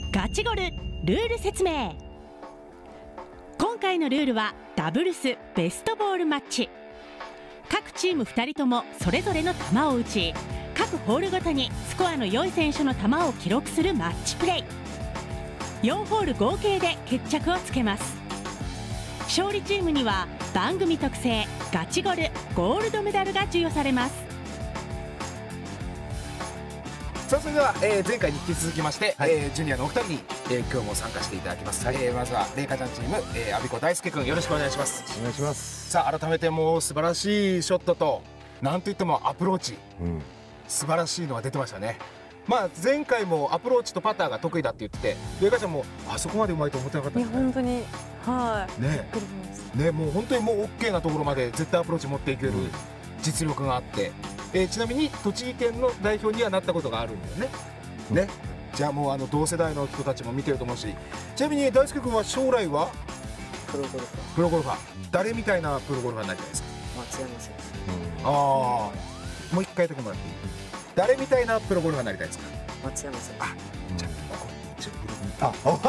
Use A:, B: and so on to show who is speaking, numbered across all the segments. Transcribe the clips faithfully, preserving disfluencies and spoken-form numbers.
A: ガチゴルルール説明。今回のルールはダブルスベストボールマッチ。各チームふたりともそれぞれの球を打ち、各ホールごとにスコアの良い選手の球を記録するマッチプレイ。よんホール合計で決着をつけます。勝利チームには番組特製ガチゴルゴールドメダルが授与されます。
B: さあそれでは、えー、前回に引き続きまして、
C: はい、
B: えー、ジュニアのお二人に、えー、今日も参加していただきます。はい、えー、まずはレイカちゃんチーム、えー、阿比子大輔君よろしくお願いします。
C: お願いします。
B: さあ改めてもう素晴らしいショットとなんといってもアプローチ、うん、素晴らしいのが出てましたね。まあ前回もアプローチとパターが得意だって言ってて、レイカちゃんもあそこまでうまいと思ってなかったですね。
D: いや本当にはい
B: ねね、もう本当にもう OK なところまで絶対アプローチ持っていける実力があって、えー、ちなみに栃木県の代表にはなったことがあるんだよね。ね、じゃあもうあの同世代の人たちも見てると思うし、ちなみに大輔君は将来は
E: プロゴルファー。
B: プロゴルファー、誰みたいなプロゴルファーになりたいですか？
E: 松山選手。
B: ああ、もう一回だけもらっていい？誰みたいなプロゴルファーになりたいですか？
E: 松山選手。
B: あ、じゃあここ一応
C: あ、お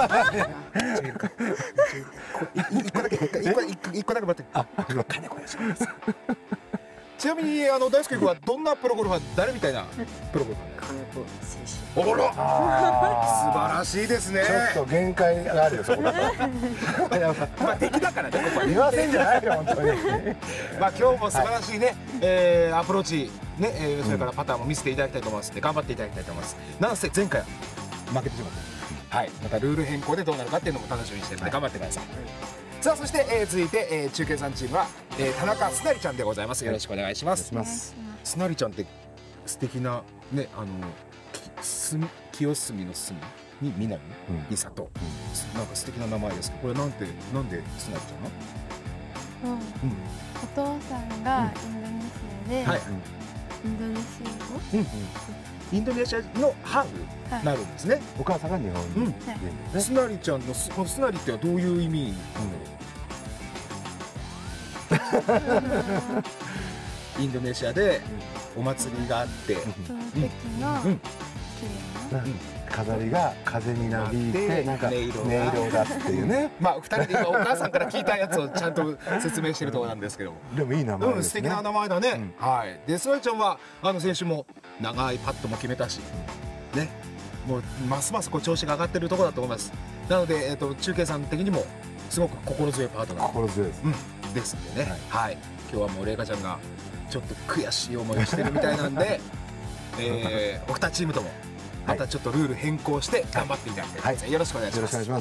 B: 前一個だけ一個一個だけもらって。あ、金子よしこです。ちなみにあの大輔君はどんなプロゴルファー、誰みたいなプロゴルファー？
E: 金子選手。
B: おら、素晴らしいですね。
C: ちょっと限界があるよそこだと。
B: まあ敵だからね、ここは
C: 言わせんじゃないよ本当に。
B: まあ今日も素晴らしいね、えー、アプローチね、えー、それからパターンも見せていただきたいと思いますので頑張っていただきたいと思います。なんせ前回は負けてしまった。はい、またルール変更でどうなるかっていうのも楽しみにしてるので頑張ってください。さあそして、えー、続いて、えー、中継さんチームは、えー、田中すなりちゃんでございます。よろしくお願いします。すなりちゃんって素敵なね、あのす清澄の澄に南に里、うん、なんか素敵な名前ですけど、これなんてなんですなりちゃんな？
D: うん、お父さんがインドネシアで、はい、インドネシア語、うんうん、
B: インドネシアのハーフになるんですね。
C: お母さんが日本人
B: です。すなりちゃんのこのすなりってはどういう意味？インドネシアでお祭りがあって、その時の
C: 飾りが風になびいてなんか音色を出すっていうね。
B: まあふたりで今お母さんから聞いたやつをちゃんと説明してるところなんですけども。
C: でもいい名前ですね。
B: 素敵な名前だね。はい。で、すなりちゃんはあの選手も長いパットも決めたし、ね、もうますますこう調子が上がってるところだと思います。なのでえっと中継さん的にもすごく心強いパートナー。
C: 心強いです。
B: うん、ですんでね。はい。今日はもうレイカちゃんがちょっと悔しい思いをしてるみたいなんで、えー、お二チームともまたちょっとルール変更して頑張っていただきたいです。はい、よろしくお願いします。よろしくお願いします。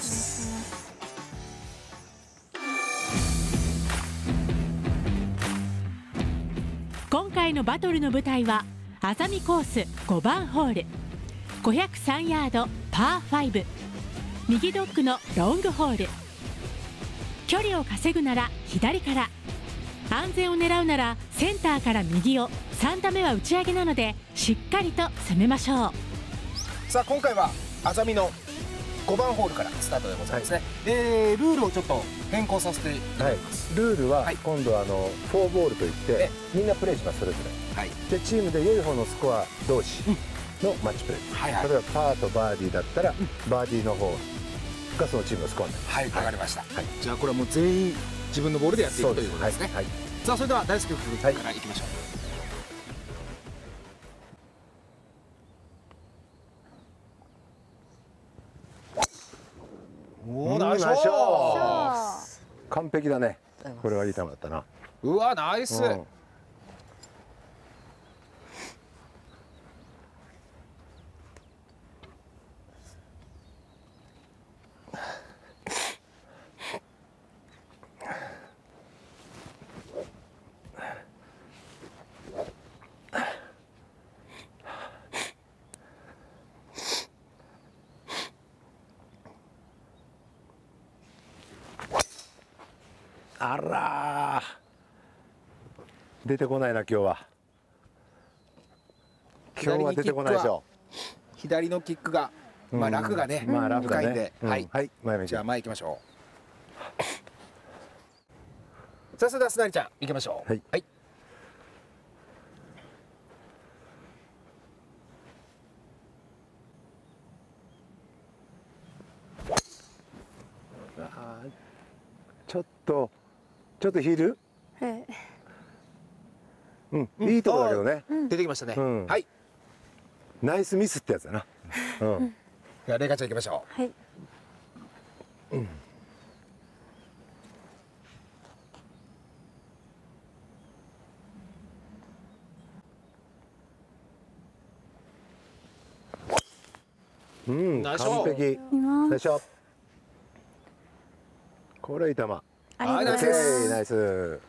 A: 今回のバトルの舞台はあざみコースごばんホール、ごひゃくさんヤードパーファイブ、右ドッグのロングホール。距離を稼ぐなら左から、安全を狙うならセンターから右を、さん打目は打ち上げなのでしっかりと攻めましょう。
B: さあ今回はあざみのごばんホールからスタートでございますね。はい、えー、ルールをちょっと変更させていただきます。
C: はい、ルールは今度はあのフォーボールといってみんなプレーします、それぞれ。はい、でチームで良い方のスコア同士のマッチプレー、はいはい、例えばパーとバーディーだったら、うん、バーディーの方がそのチームのスコアになります。はい、
B: わかりました。はい、じゃあこれはもう全員自分のボールでやっていくということですね。はい、さあそれでは大輔君からいきましょう。おお、ナイスショット。
C: 完璧だね。これはいい球だったな。
B: うわ、ナイス。うん、
C: あらー、出てこないな今日は。今日は出てこないでしょ。
B: 左のキックが、まあラフがね、まあラフがね。はい、はい、じゃあ前行きましょう。さあそれではすなりちゃん行きましょう。はい。はい。
C: ちょっとちょっとヒール、
D: はい。
C: うん、いいとこだけどね。
B: 出てきましたね。はい。
C: ナイスミスってやつだな。うん。
B: じゃあレイカちゃん行きましょ
D: う。はい。うん。
C: うん、完璧。ナイス。これいい球。
D: ありがとうございます。
C: ナイス。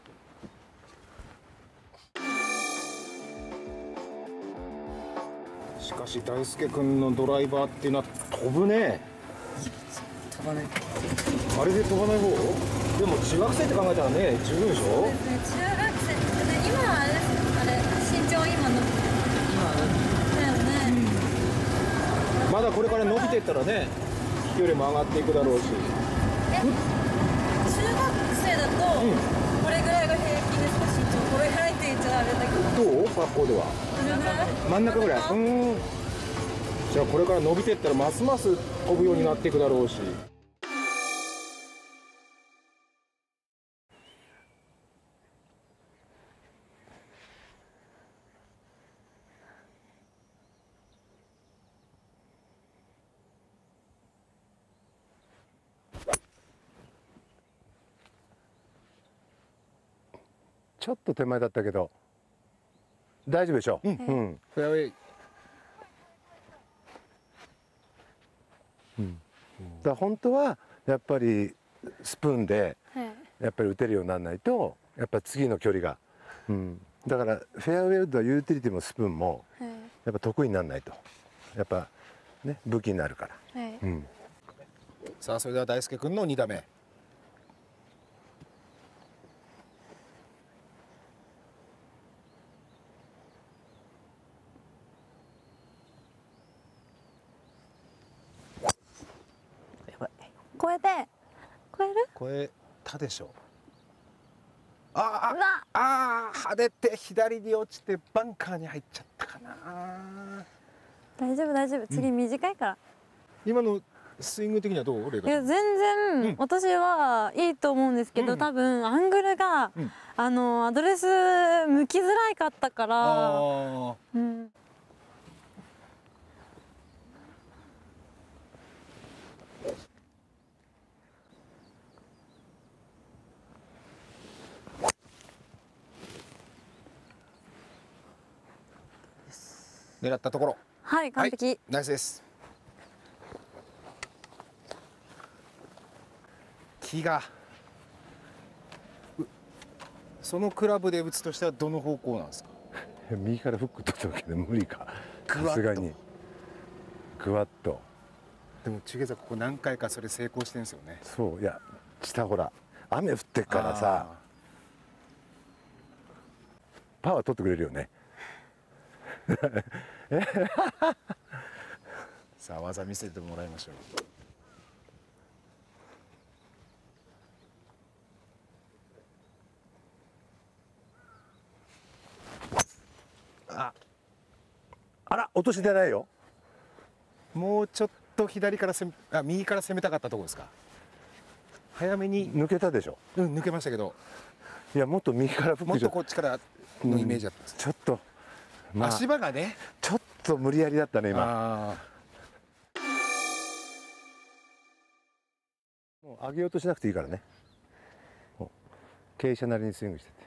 B: しかし大輔君のドライバーっていうのは飛ぶね。
E: 飛ばない。
B: あれで飛ばない方？でも中学生って考えたらね、十分でしょ？
F: そうですね、中学生。で今はあれですよ、あれ身長今の今だよね、うん。
B: まだこれから伸びていったらね、飛距離も上がっていくだろうし。
F: え、中学生だと、うん、これぐらいが平均ですか？身長これぐらいって言っちゃあれだけど。
B: どう？学校では。真ん中ぐらい。うん。じゃあこれから伸びていったらますます飛ぶようになっていくだろうし。
C: ちょっと手前だったけど大丈夫でしょう。うん。うん、フェアウェイ。うん。だから本当はやっぱりスプーンでやっぱり打てるようにならないとやっぱ次の距離が、うん、だからフェアウェイウッドはユーティリティもスプーンもやっぱ得意にならないとやっぱね武器になるから。はい、うん。
B: さあそれでは大輔君のに打目。
D: 超えて超える？
B: 超えたでしょう。ああああ跳ねて左に落ちてバンカーに入っちゃったかな。
D: 大丈夫大丈夫、次短いから。
B: うん、今のスイング的にはどう？
D: いや全然、うん、私はいいと思うんですけど、うん、多分アングルが、うん、あのアドレス向きづらいかったから。うん。
B: 狙ったところ。
D: はい完璧。はい、
B: ナイスです。木がそのクラブで打つとしてはどの方向なんですか？
C: 右からフック取ったわけで無理か。さすがにグワッと。
B: でもチゲザここ何回かそれ成功してるんですよね。
C: そういや下ほら雨降ってっからさパワー取ってくれるよね。
B: さあ技見せてもらいましょう。
C: あ、あら落としてないよ。
B: もうちょっと左から攻めあ右から攻めたかったところですか。早めに
C: 抜けたでしょ。
B: うん抜けましたけど。
C: いやもっと右から
B: もっとこっちからのイメージだったんです、
C: うん、ちょっと。
B: まあ、足場がね
C: ちょっと無理やりだったね今。もう上げようとしなくていいからね。傾斜なりにスイングしてて。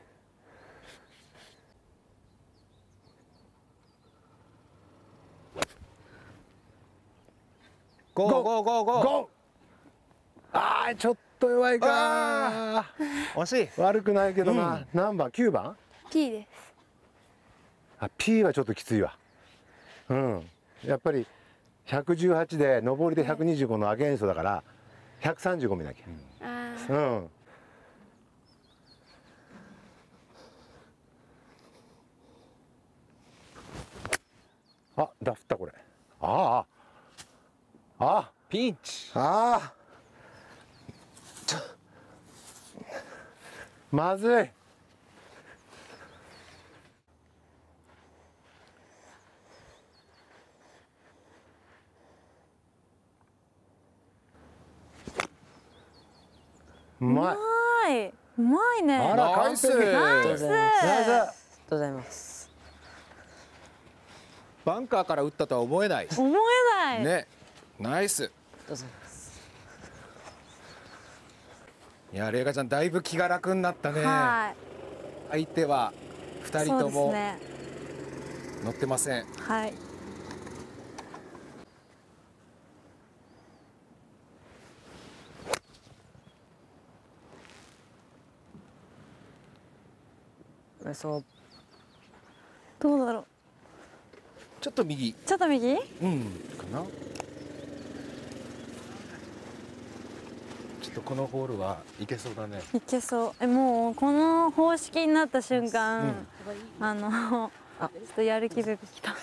B: ゴーゴーゴーゴーゴー。
C: ああちょっと弱いか。
B: 惜しい。
C: 悪くないけどな、うん、何番？きゅうばん？
D: P です。
C: あ P はちょっときついわ。うん。やっぱりひゃくじゅうはちで上りでひゃくにじゅうごのアゲンストだからひゃくさんじゅうご見なきゃ。うん。あダフったこれ。ああ。ああ。
B: ピンチ。
C: ああ。まずい。 うまい。
D: うまいね。
C: あら完成。
D: ナイス。
E: ありがとうございます。
B: バンカーから打ったとは思えない。
D: 思えない。
B: ね、ナイス。
E: ありがとうございます。
B: いや、レイカちゃんだいぶ気が楽になったね。
D: は
B: 相手は二
D: い。
B: 人とも
D: そうですね。
B: 乗ってません。
D: はい。
E: そう。
D: どうだろう。
B: ちょっと右。
D: ちょっと右？
B: うん、かな。ちょっとこのホールはいけそうだね。
D: いけそう。え、もうこの方式になった瞬間、
B: うん
D: あのあ、ちょっとやる気出てきた。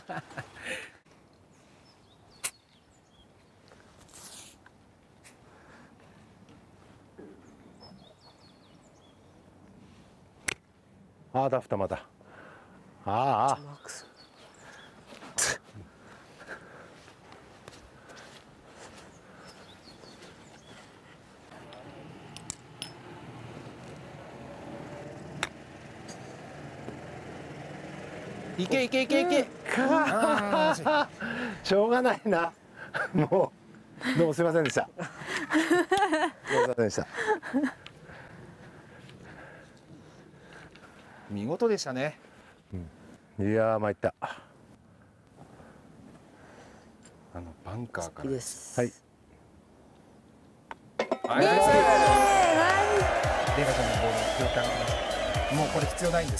C: ああダフたまだ。ああ。
E: マックス。
B: いけいけいけいけ。あ
C: しょうがないな。もうどうもすいませんでした。すいませんでした。
B: 見事でしたね。
C: いやー参った。
B: あのバンカーから。
E: いいです。
C: はい。
B: はい。レイカちゃんのボールの空間がもうこれ必要ないんです。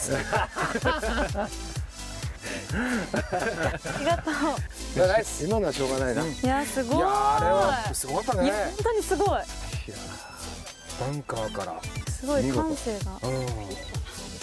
D: ありがとう。
B: ナイス。
C: 今のはしょうがないな。
D: いや、すごい。
B: いやー、あれはすごかったね。
D: いや、本当にすごい。
B: バンカーから。
D: すごい
C: 見事
D: 感性が。
B: うん。